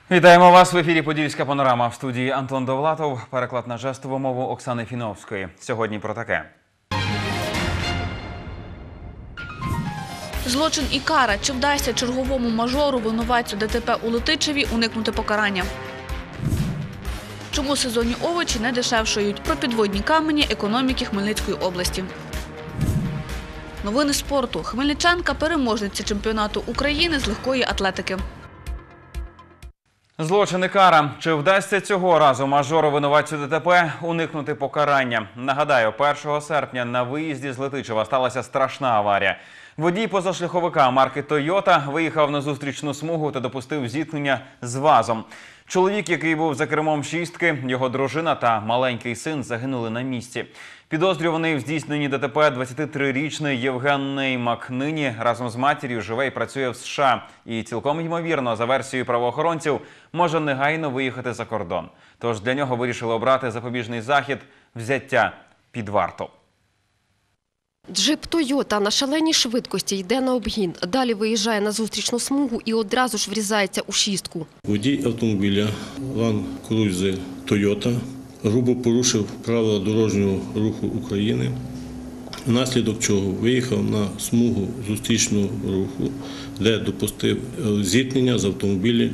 Вітаємо вас в ефірі «Подільська панорама». В студії Антон Довлатов, переклад на жестову мову Оксани Фіновської. Сьогодні про таке. Злочин і кара. Чи вдасться черговому мажору, винуватцю ДТП у Летичеві, уникнути покарання? Чому сезонні овочі не дешевшають? Про підводні камені економіки Хмельницької області. Новини спорту. Хмельничанка – переможниця чемпіонату України з легкої атлетики. Злочин і кара. Чи вдасться цього разу мажору винуватцю ДТП уникнути покарання? Нагадаю, 1 серпня на виїзді з Летичева сталася страшна аварія. Водій позашляховика марки «Тойота» виїхав на зустрічну смугу та допустив зіткнення з ВАЗом. Чоловік, який був за кермом «шістки», його дружина та маленький син загинули на місці. Підозрюваний в здійсненні ДТП 23-річний Євген Неймак нині разом з матір'ю живе і працює в США. І цілком ймовірно, за версією правоохоронців, може негайно виїхати за кордон. Тож для нього вирішили обрати запобіжний захід – взяття під варту. Джип «Тойота» на шаленій швидкості йде на обгін. Далі виїжджає на зустрічну смугу і одразу ж врізається у «шістку». Водій автомобіля Land Cruiser «Тойота» грубо порушив правила дорожнього руху України, внаслідок чого виїхав на смугу зустрічного руху, де допустив зіткнення з автомобілем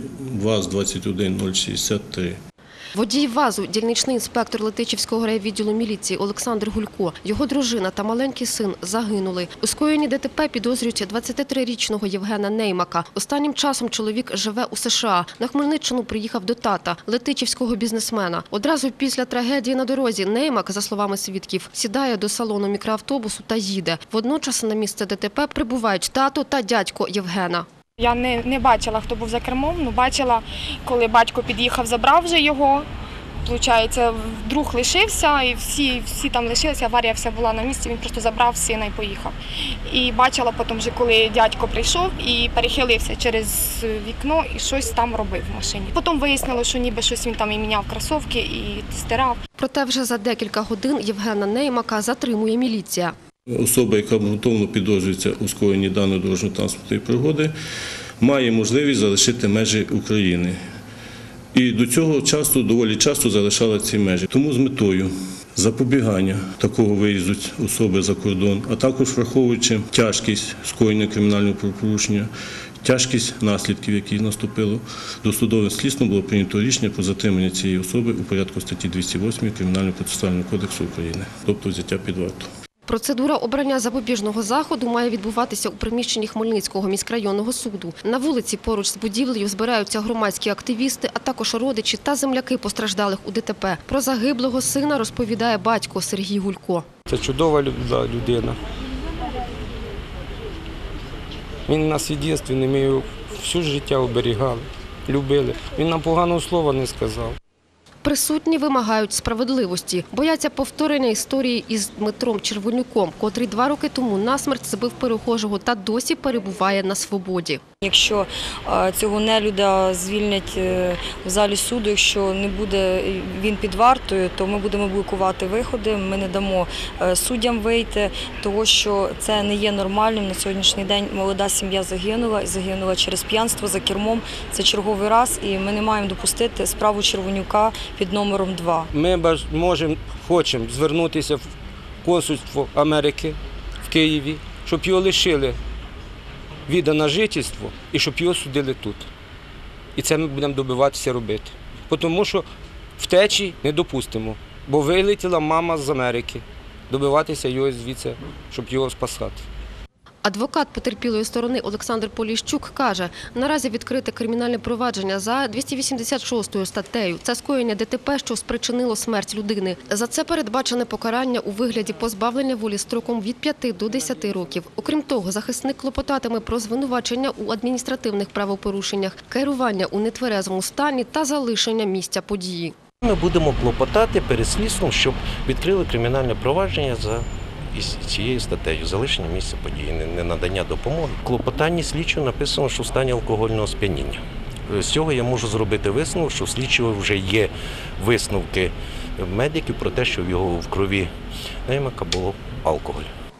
ВАЗ-21063. Водій ВАЗу – дільничний інспектор Летичівського райвідділу міліції Олександр Гулько. Його дружина та маленький син загинули. У скоєнні ДТП підозрюють 23-річного Євгена Неймака. Останнім часом чоловік живе у США. На Хмельниччину приїхав до тата – летичівського бізнесмена. Одразу після трагедії на дорозі Неймак, за словами свідків, сідає до салону мікроавтобусу та їде. Водночас на місце ДТП прибувають тато та дядько Євгена. Я не бачила, хто був за кермом, але бачила, коли батько під'їхав, забрав вже його. Получається, друг лишився, і всі там лишилися, аварія вся була на місці, він просто забрав сина і поїхав. І бачила потім, вже, коли дядько прийшов і перехилився через вікно і щось там робив в машині. Потім вияснило, що ніби щось він там і міняв кросівки, і стирав. Проте вже за декілька годин Євгена Неймака затримує міліція. Особа, яка ґрунтовно підозрюється у скоєнні даної дорожньо-транспортної пригоди, має можливість залишити межі України. І до цього часу, доволі часто залишала ці межі. Тому з метою запобігання такого виїзду особи за кордон, а також враховуючи тяжкість скоєння кримінального правопорушення, тяжкість наслідків, які наступило, досудовим слідством було прийнято рішення про затримання цієї особи у порядку статті 208 Кримінального процесуального кодексу України, тобто взяття під варту. Процедура обрання запобіжного заходу має відбуватися у приміщенні Хмельницького міськрайонного суду. На вулиці поруч з будівлею збираються громадські активісти, а також родичі та земляки постраждалих у ДТП. Про загиблого сина розповідає батько Сергій Гулько. Це чудова людина. Він нас від дитинства, ми його всю життя оберігали, любили. Він нам поганого слова не сказав. Присутні вимагають справедливості. Бояться повторення історії із Дмитром Червонюком, котрий 2 роки тому насмерть збив перехожого та досі перебуває на свободі. Якщо цього нелюда звільнять в залі суду, якщо не буде він під вартою, то ми будемо блокувати виходи, ми не дамо суддям вийти, тому що це не є нормальним. На сьогоднішній день молода сім'я загинула, і загинула через п'янство за кермом. Це черговий раз, і ми не маємо допустити справу Червонюка під номером 2. Ми хочемо звернутися в консульство Америки в Києві, щоб його лишили віда на жительство і щоб його судили тут. І це ми будемо добиватися робити. Тому що втечі не допустимо, бо вилетіла мама з Америки. Добиватися його звідси, щоб його спасати. Адвокат потерпілої сторони Олександр Поліщук каже, наразі відкрите кримінальне провадження за 286 статтею. Це скоєння ДТП, що спричинило смерть людини. За це передбачене покарання у вигляді позбавлення волі строком від 5 до 10 років. Окрім того, захисник клопотатиме про звинувачення у адміністративних правопорушеннях, керування у нетверезому стані та залишення місця події. Ми будемо клопотати перед слідством, щоб відкрили кримінальне провадження за цією статтею залишення місця події, ненадання допомоги. В клопотанні слідчого написано, що в стані алкогольного сп'яніння. З цього я можу зробити висновок, що в слідчого вже є висновки медиків про те, що в його в крові Неймака було алкоголь.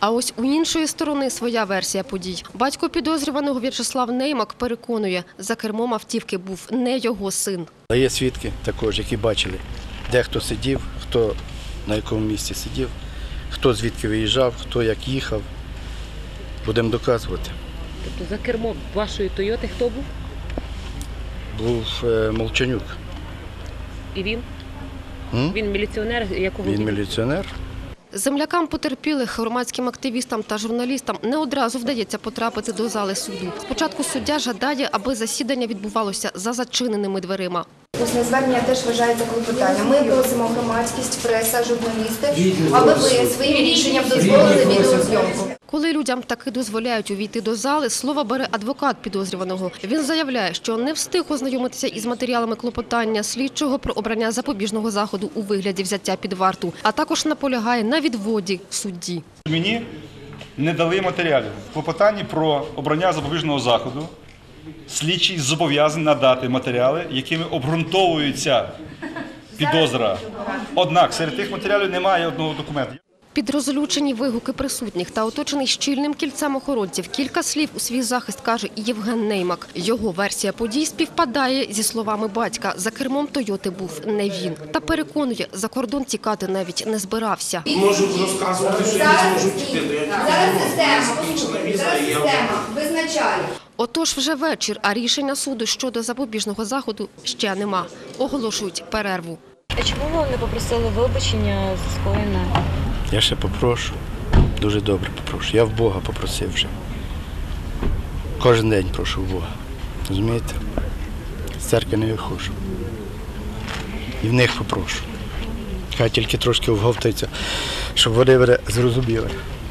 А ось у іншої сторони своя версія подій. Батько підозрюваного В'ячеслав Неймак переконує, за кермом автівки був не його син. А є свідки також, які бачили, де хто сидів, хто на якому місці сидів, хто звідки виїжджав, хто як їхав. Будемо доказувати. Тобто за кермом вашої Тойоти хто був? Був Молчанюк. І він? Він міліціонер, якого Він віку? міліціонер. Землякам потерпілих, громадським активістам та журналістам не одразу вдається потрапити до зали суду. Спочатку суддя жадає, аби засідання відбувалося за зачиненими дверима. Усне звернення теж вважається клопотанням. Ми просимо громадськість, преса, журналісти, аби ви своїм рішенням дозволили відеозйомку. Коли людям таки дозволяють увійти до зали, слово бере адвокат підозрюваного. Він заявляє, що не встиг ознайомитися із матеріалами клопотання слідчого про обрання запобіжного заходу у вигляді взяття під варту, а також наполягає на відводі судді. Мені не дали матеріалів. В клопотанні про обрання запобіжного заходу слідчий зобов'язаний надати матеріали, якими обґрунтовується підозра. Однак серед тих матеріалів немає одного документу. Під розлючені вигуки присутніх та оточений щільним кільцем охоронців кілька слів у свій захист каже і Євген Неймак. Його версія подій співпадає зі словами батька. За кермом Тойоти був не він. Та переконує, за кордон тікати навіть не збирався. Можу розказувати, що я не зможу вчити. Зараз система визначає. Отож вже вечір, а рішення суду щодо запобіжного заходу ще нема. Оголошують перерву. А чому ви не попросили вибачення за скоєне? Я ще попрошу, дуже добре попрошу. Я в Бога попросив вже. Кожен день прошу в Бога. Розумієте? З церкви не виходжу. І в них попрошу. Хай тільки трошки вговтаються, щоб вони зрозуміли.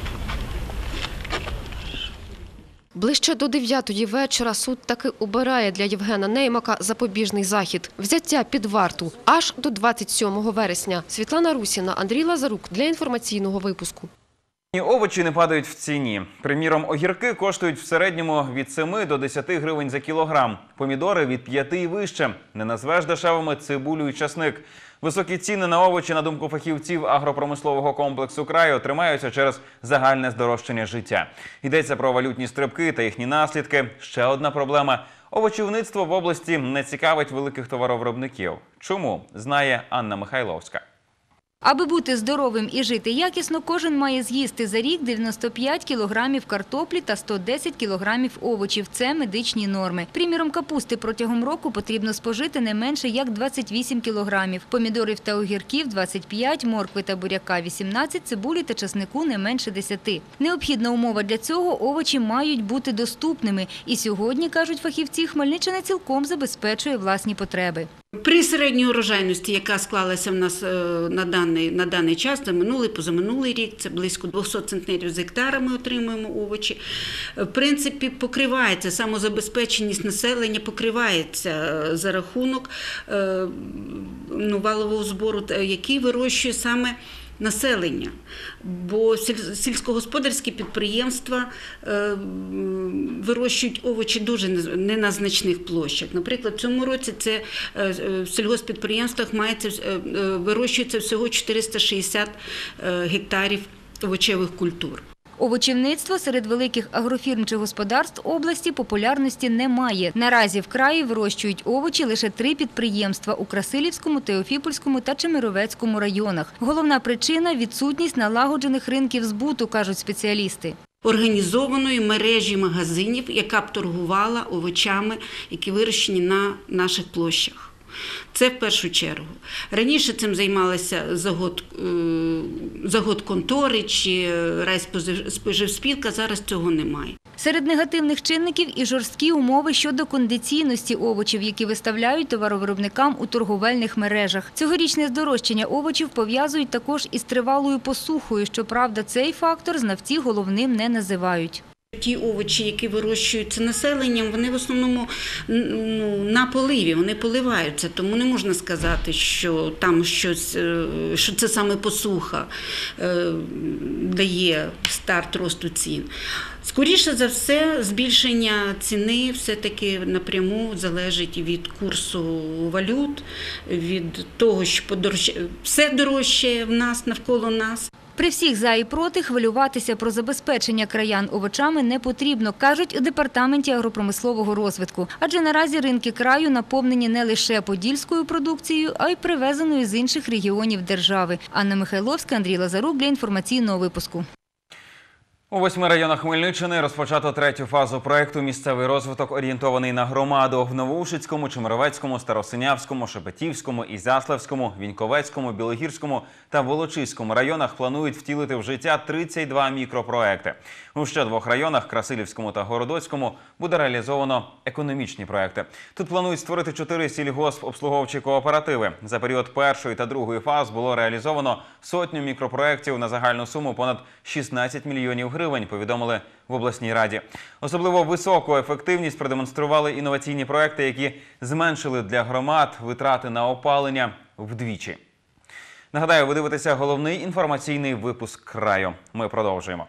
Ближче до 9-ї вечора суд таки обирає для Євгена Неймака запобіжний захід – взяття під варту аж до 27 вересня. Світлана Русіна, Андрій Лазарук для інформаційного випуску. Овочі не падають в ціні. Приміром, огірки коштують в середньому від 7 до 10 гривень за кілограм. Помідори – від 5 і вище. Не назвеш дешевими цибулю і часник. Високі ціни на овочі, на думку фахівців агропромислового комплексу краю, тримаються через загальне здорожчання життя. Йдеться про валютні стрибки та їхні наслідки. Ще одна проблема – овочівництво в області не цікавить великих товаровиробників. Чому? Знає Анна Михайловська. Аби бути здоровим і жити якісно, кожен має з'їсти за рік 95 кілограмів картоплі та 110 кілограмів овочів. Це медичні норми. Приміром, капусти протягом року потрібно спожити не менше як 28 кілограмів. Помідорів та огірків – 25, моркви та буряка – 18, цибулі та часнику – не менше 10. Необхідна умова для цього – овочі мають бути доступними. І сьогодні, кажуть фахівці, Хмельниччина цілком забезпечує власні потреби. При середній урожайності, яка склалася в нас на даний час, за минулий, позаминулий рік, це близько 200 центнерів з гектара ми отримуємо овочі, в принципі, покривається, самозабезпеченість населення покривається за рахунок валового збору, який вирощує саме населення, бо сільськогосподарські підприємства вирощують овочі дуже не на значних площах. Наприклад, в цьому році це в сільгосппідприємствах вирощується всього 460 гектарів овочевих культур. Овочівництво серед великих агрофірм чи господарств області популярності не має. Наразі в краї вирощують овочі лише 3 підприємства – у Красилівському, Теофіпольському та Чемеровецькому районах. Головна причина – відсутність налагоджених ринків збуту, кажуть спеціалісти. Організованої мережі магазинів, яка б торгувала овочами, які вирощені на наших площах. Це в першу чергу. Раніше цим займалися заготконтори чи райспоживспілка, зараз цього немає. Серед негативних чинників і жорсткі умови щодо кондиційності овочів, які виставляють товаровиробникам у торговельних мережах. Цьогорічне здорожчання овочів пов'язують також із тривалою посухою. Щоправда, цей фактор знавці головним не називають. Ті овочі, які вирощуються населенням, вони в основному на поливі, вони поливаються, тому не можна сказати, що там щось, що це саме посуха дає старт росту цін. Скоріше за все, збільшення ціни все-таки напряму залежить від курсу валют, від того, що все дорожчає в нас, навколо нас. При всіх за і проти хвилюватися про забезпечення краян овочами не потрібно, кажуть у департаменті агропромислового розвитку. Адже наразі ринки краю наповнені не лише подільською продукцією, а й привезеною з інших регіонів держави. Анна Михайловська, Андрій Лазарук для інформаційного випуску. У 8 районах Хмельниччини розпочато третю фазу проєкту «Місцевий розвиток, орієнтований на громаду». В Новоушицькому, Чемеровецькому, Старосинявському, Шепетівському, Ізяславському, Віньковецькому, Білогірському та Волочиському районах планують втілити в життя 32 мікропроекти. У ще 2 районах – Красилівському та Городоцькому – буде реалізовано економічні проекти. Тут планують створити 4 сільгоспобслуговчі кооперативи. За період першої та другої фаз було реалізовано 100 мікропроєктів на загальну суму понад 16 мільйонів гривень, повідомили в обласній раді. Особливо високу ефективність продемонстрували інноваційні проекти, які зменшили для громад витрати на опалення вдвічі. Нагадаю, ви дивитеся головний інформаційний випуск краю. Ми продовжуємо.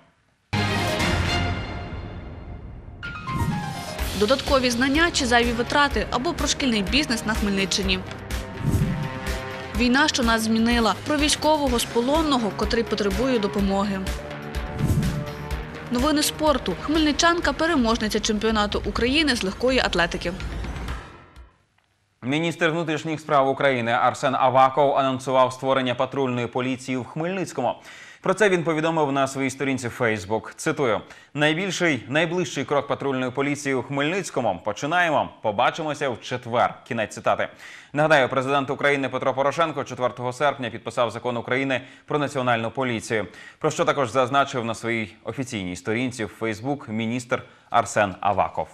Додаткові знання чи зайві витрати або про шкільний бізнес на Хмельниччині. Війна, що нас змінила. Про військового з полонного, котрий потребує допомоги. Новини спорту. Хмельничанка – переможниця чемпіонату України з легкої атлетики. Міністр внутрішніх справ України Арсен Аваков анонсував створення патрульної поліції в Хмельницькому. Про це він повідомив на своїй сторінці Facebook. Цитую: «Найближчий крок патрульної поліції у Хмельницькому. Починаємо. Побачимося в четвер». Кінець цитати. Нагадаю, президент України Петро Порошенко 4 серпня підписав закон України про національну поліцію. Про що також зазначив на своїй офіційній сторінці в Facebook міністр Арсен Аваков.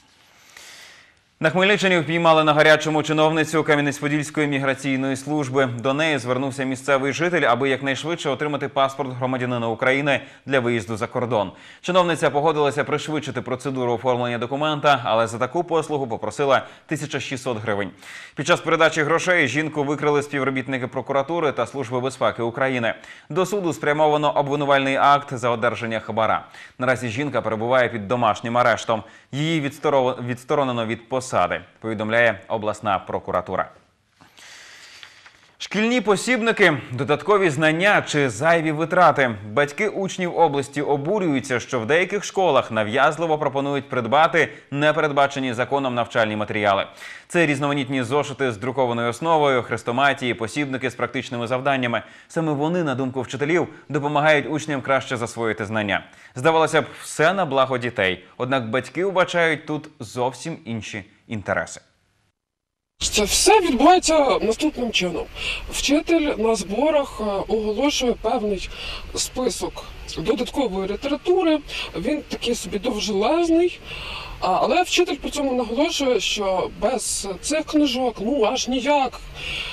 На Хмельниччині впіймали на гарячому чиновницю Кам'янець-Подільської міграційної служби. До неї звернувся місцевий житель, аби якнайшвидше отримати паспорт громадянина України для виїзду за кордон. Чиновниця погодилася пришвидшити процедуру оформлення документа, але за таку послугу попросила 1600 гривень. Під час передачі грошей жінку викрили співробітники прокуратури та Служби безпеки України. До суду спрямовано обвинувальний акт за одержання хабара. Наразі жінка перебуває під домашнім арештом. Її відсторонено від посади, повідомляє обласна прокуратура. Шкільні посібники, додаткові знання чи зайві витрати. Батьки учнів області обурюються, що в деяких школах нав'язливо пропонують придбати непередбачені законом навчальні матеріали. Це різноманітні зошити з друкованою основою, хрестоматії, посібники з практичними завданнями. Саме вони, на думку вчителів, допомагають учням краще засвоїти знання. Здавалося б, все на благо дітей. Однак батьки вбачають тут зовсім інші інтереси. Це все відбувається наступним чином. Вчитель на зборах оголошує певний список додаткової літератури, він такий собі довжелезний, але вчитель при цьому наголошує, що без цих книжок, аж ніяк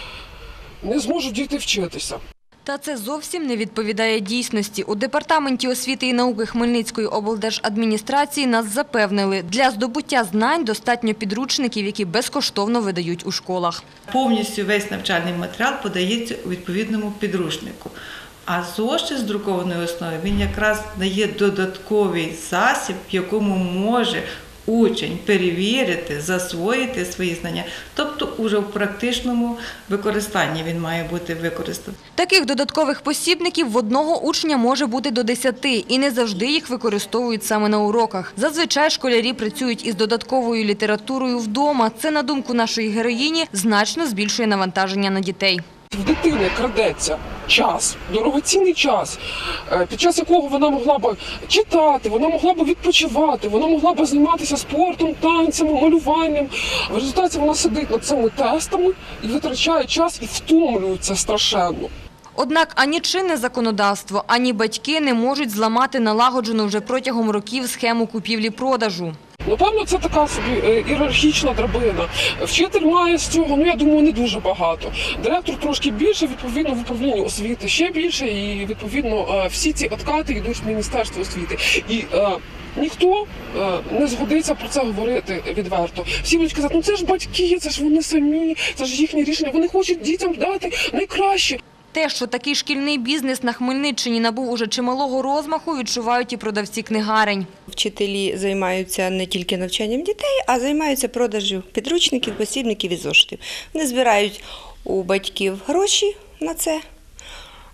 не зможуть діти вчитися. Та це зовсім не відповідає дійсності. У Департаменті освіти і науки Хмельницької облдержадміністрації нас запевнили, для здобуття знань достатньо підручників, які безкоштовно видають у школах. Повністю весь навчальний матеріал подається у відповідному підручнику. А зошит з друкованої основи, він якраз дає додатковий засіб, в якому може учень перевірити, засвоїти свої знання. Тобто уже в практичному використанні він має бути використаний. Таких додаткових посібників в одного учня може бути до 10, і не завжди їх використовують саме на уроках. Зазвичай школярі працюють із додатковою літературою вдома. Це, на думку нашої героїні, значно збільшує навантаження на дітей. В дитини крадеться час, дорогоцінний час, під час якого вона могла б читати, вона могла б відпочивати, вона могла б займатися спортом, танцями, малюванням. В результаті вона сидить над цими тестами і витрачає час і втомлюється страшенно. Однак ані чинне законодавство, ані батьки не можуть зламати налагоджену вже протягом років схему купівлі-продажу. Напевно, це така собі ієрархічна драбина. Вчитель має з цього, я думаю, не дуже багато. Директор трошки більше, відповідно, в управлінні освіти ще більше, і, відповідно, всі ці откати йдуть в Міністерство освіти. І ніхто не згодиться про це говорити відверто. Всі будуть казати, це ж батьки, це ж вони самі, це ж їхнє рішення, вони хочуть дітям дати найкраще. Те, що такий шкільний бізнес на Хмельниччині набув уже чималого розмаху, відчувають і продавці книгарень. Вчителі займаються не тільки навчанням дітей, а займаються продажем підручників, посібників і зошитів. Вони збирають у батьків гроші на це,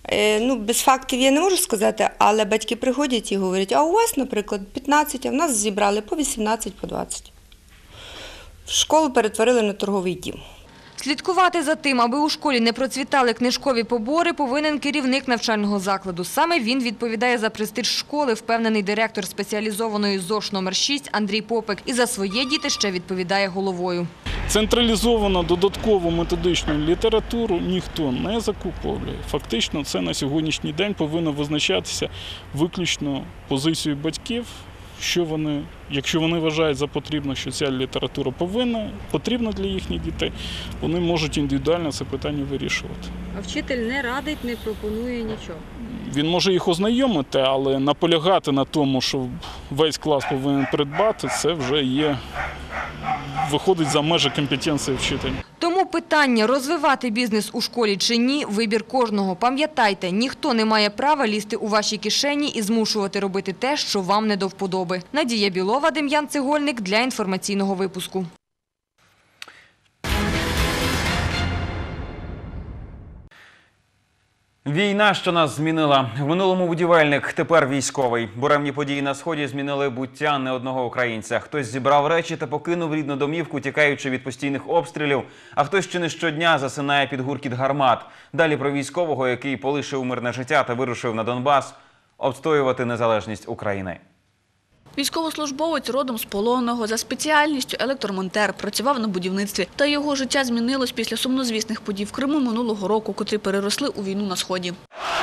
Без фактів я не можу сказати, але батьки приходять і говорять, а у вас, наприклад, 15, а в нас зібрали по 18, по 20. Школу перетворили на торговий дім. Слідкувати за тим, аби у школі не процвітали книжкові побори, повинен керівник навчального закладу. Саме він відповідає за престиж школи, впевнений директор спеціалізованої ЗОШ номер 6 Андрій Попик. І за своє дітище відповідає головою. Централізовано додаткову методичну літературу ніхто не закуповує. Фактично це на сьогоднішній день повинно визначатися виключно позицією батьків, що вони, якщо вони вважають за потрібно, що ця література потрібна для їхніх дітей, вони можуть індивідуально це питання вирішувати. А вчитель не радить, не пропонує нічого? Він може їх ознайомити, але наполягати на тому, що весь клас повинен придбати, це вже виходить за межі компетенції вчителя. Тому питання, розвивати бізнес у школі чи ні, вибір кожного. Пам'ятайте, ніхто не має права лізти у ваші кишені і змушувати робити те, що вам не до вподоби. Надія Білова, Дем'ян Цегольник для інформаційного випуску. Війна, що нас змінила. В минулому будівельник, тепер військовий. Буремні події на Сході змінили буття не одного українця. Хтось зібрав речі та покинув рідну домівку, тікаючи від постійних обстрілів, а хтось чи не щодня засинає під гуркіт гармат. Далі про військового, який полишив мирне життя та вирушив на Донбас обстоювати незалежність України. Військовослужбовець родом з полонного, за спеціальністю електромонтер, працював на будівництві. Та його життя змінилось після сумнозвісних подій в Криму минулого року, котрі переросли у війну на Сході.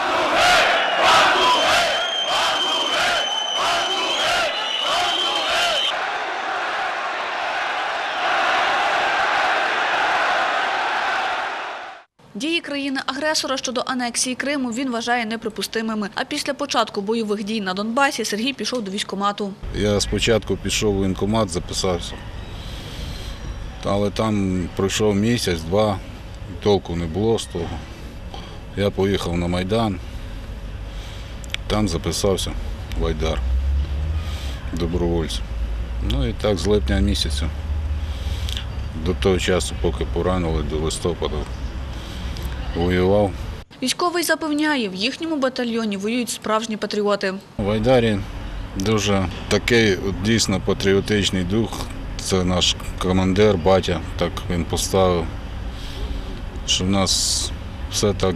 Дії країни-агресора щодо анексії Криму він вважає неприпустимими. А після початку бойових дій на Донбасі Сергій пішов до військкомату. Я спочатку пішов у воєнкомат, записався. Але там пройшов місяць-два, толку не було з того. Я поїхав на Майдан, там записався в Айдар добровольцем. І так з липня місяця до того часу, поки поранили, до листопада воював. Військовий запевняє, в їхньому батальйоні воюють справжні патріоти. В Айдарі дуже такий дійсно патріотичний дух. Це наш командир, батя, так він поставив, що в нас все так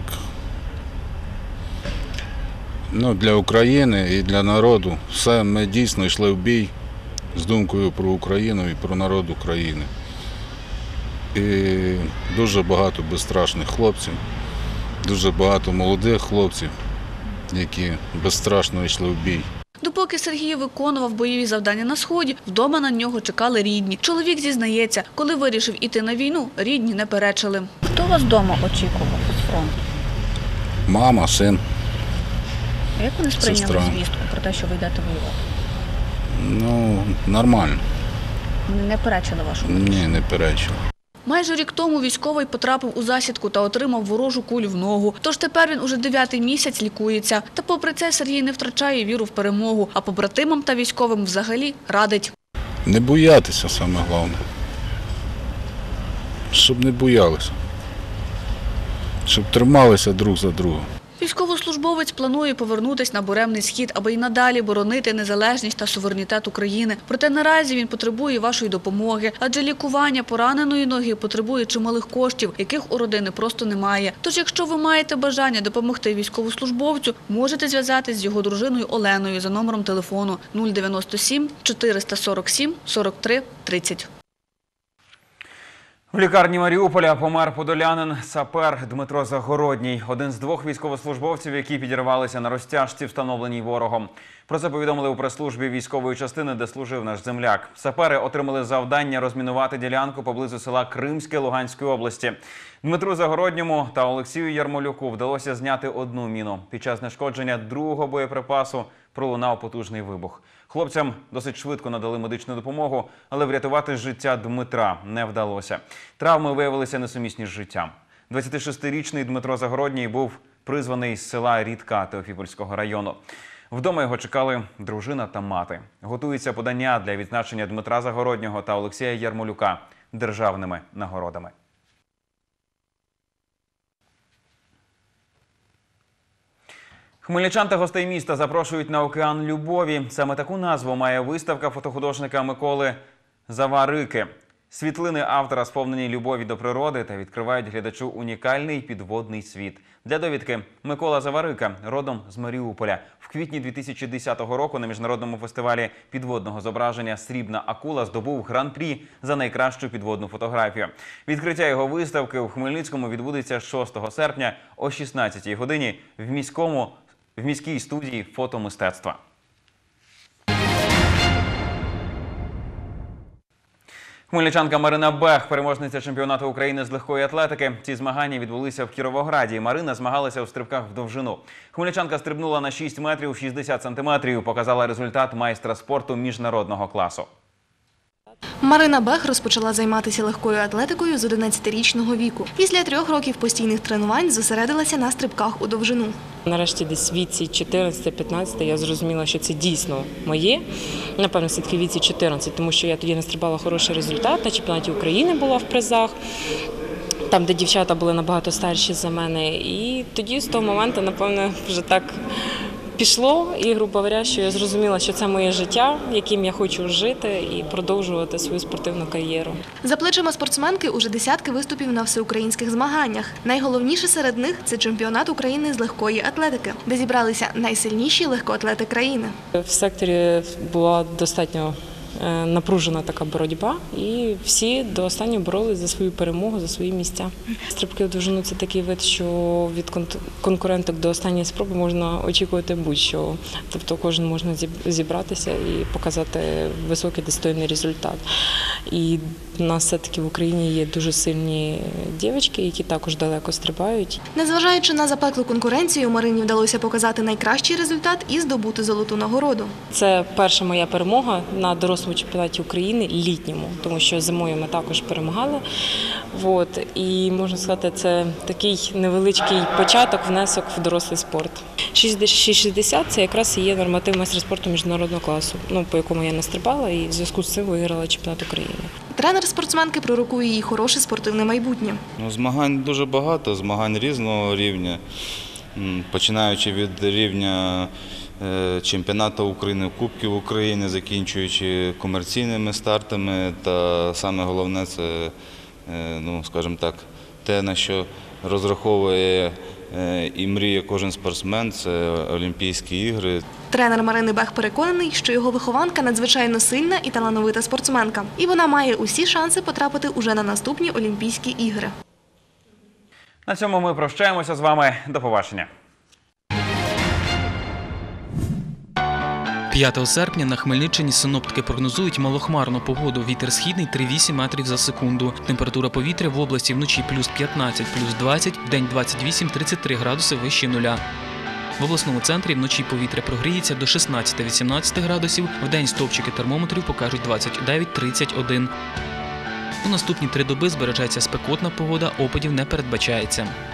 для України і для народу. Все, ми дійсно йшли в бій з думкою про Україну і про народ України. І дуже багато безстрашних хлопців, дуже багато молодих хлопців, які безстрашно йшли в бій. Допоки Сергій виконував бойові завдання на Сході, вдома на нього чекали рідні. Чоловік зізнається, коли вирішив іти на війну, рідні не перечили. Хто вас вдома очікував з фронту? Мама, син. А як вони сприйняли сестра. звістку про те, що ви йдете воювати? Нормально. Вони не перечили вашому? Ні, не перечили. Майже рік тому військовий потрапив у засідку та отримав ворожу кулю в ногу. Тож тепер він уже 9-й місяць лікується. Та попри це Сергій не втрачає віру в перемогу, а побратимам та військовим взагалі радить. Не боятися саме головне. Щоб не боялися. Щоб трималися друг за друга. Військовослужбовець планує повернутися на буремний схід, аби й надалі боронити незалежність та суверенітет України. Проте наразі він потребує вашої допомоги, адже лікування пораненої ноги потребує чималих коштів, яких у родини просто немає. Тож, якщо ви маєте бажання допомогти військовослужбовцю, можете зв'язатись з його дружиною Оленою за номером телефону 097 447 43 30. В лікарні Маріуполя помер подолянин сапер Дмитро Загородній, один з двох військовослужбовців, які підірвалися на розтяжці, встановленій ворогом. Про це повідомили у прес-службі військової частини, де служив наш земляк. Сапери отримали завдання розмінувати ділянку поблизу села Кримське Луганської області. Дмитру Загородньому та Олексію Ярмолюку вдалося зняти одну міну. Під час знешкодження другого боєприпасу пролунав потужний вибух. Хлопцям досить швидко надали медичну допомогу, але врятувати життя Дмитра не вдалося. Травми виявилися несумісні з життям. 26-річний Дмитро Загородній був призваний з села Рідка Теофіпольського району. Вдома його чекали дружина та мати. Готується подання для відзначення Дмитра Загороднього та Олексія Ярмолюка державними нагородами. Хмельничан та гостей міста запрошують на океан любові. Саме таку назву має виставка фотохудожника Миколи Заварики. Світлини автора сповнені любові до природи та відкривають глядачу унікальний підводний світ. Для довідки, Микола Заварика родом з Маріуполя. В квітні 2010 року на міжнародному фестивалі підводного зображення «Срібна акула» здобув гран-прі за найкращу підводну фотографію. Відкриття його виставки у Хмельницькому відбудеться 6 серпня о 16-й годині в міській студії фотомистецтва. Хмельничанка Марина Бех, переможниця чемпіонату України з легкої атлетики. Ці змагання відбулися в Кіровограді. Марина змагалася у стрибках в довжину. Хмельничанка стрибнула на 6 метрів 60 сантиметрів, показала результат майстра спорту міжнародного класу. Марина Бех розпочала займатися легкою атлетикою з 11-річного віку. Після 3 років постійних тренувань зосередилася на стрибках у довжину. Нарешті десь в віці 14-15 я зрозуміла, що це дійсно моє. Напевно, все-таки в віці 14, тому що я тоді настрибала хороший результат. На чемпіонаті України була в призах, там, де дівчата були набагато старші за мене. І тоді з того моменту, напевно, вже так пішло, і, грубо говоря, що я зрозуміла, що це моє життя, яким я хочу жити і продовжувати свою спортивну кар'єру. За плечима спортсменки уже десятки виступів на всеукраїнських змаганнях. Найголовніше серед них – це чемпіонат України з легкої атлетики, де зібралися найсильніші легкоатлети країни. В секторі була достатньо напружена така боротьба, і всі до останнього боролись за свою перемогу, за свої місця. Стрибки в довжину – це такий вид, що від конкуренток до останньої спроби можна очікувати будь-що. Тобто кожен може зібратися і показати високий достойний результат. І в нас все-таки в Україні є дуже сильні дівчатки, які також далеко стрибають. Незважаючи на запеклу конкуренцію, Марині вдалося показати найкращий результат і здобути золоту нагороду. Це перша моя перемога на дорослому чемпіонаті України літньому, тому що зимою ми також перемагали. І можна сказати, це такий невеличкий початок, внесок в дорослий спорт. 6,60 – це якраз і є норматив майстра спорту міжнародного класу, по якому я настрибала і в зв'язку з цим виграла чемпіонат України. Тренер спортсменки пророкує їй хороше спортивне майбутнє. Змагань дуже багато, змагань різного рівня, починаючи від рівня чемпіонату України, Кубків України, закінчуючи комерційними стартами. Та саме головне – це, скажімо так, те, на що розраховує і мріє кожен спортсмен – це Олімпійські ігри. Тренер Марини Бех переконаний, що його вихованка надзвичайно сильна і талановита спортсменка. І вона має усі шанси потрапити уже на наступні Олімпійські ігри. На цьому ми прощаємося з вами. До побачення. 5 серпня на Хмельниччині синоптики прогнозують малохмарну погоду. Вітер східний 3,8 метрів за секунду. Температура повітря в області вночі плюс 15, плюс 20, вдень 28-33 градуси вище нуля. В обласному центрі вночі повітря прогріється до 16-18 градусів, вдень стовпчики термометрів покажуть 29-31. У наступні 3 доби збережеться спекотна погода, опадів не передбачається.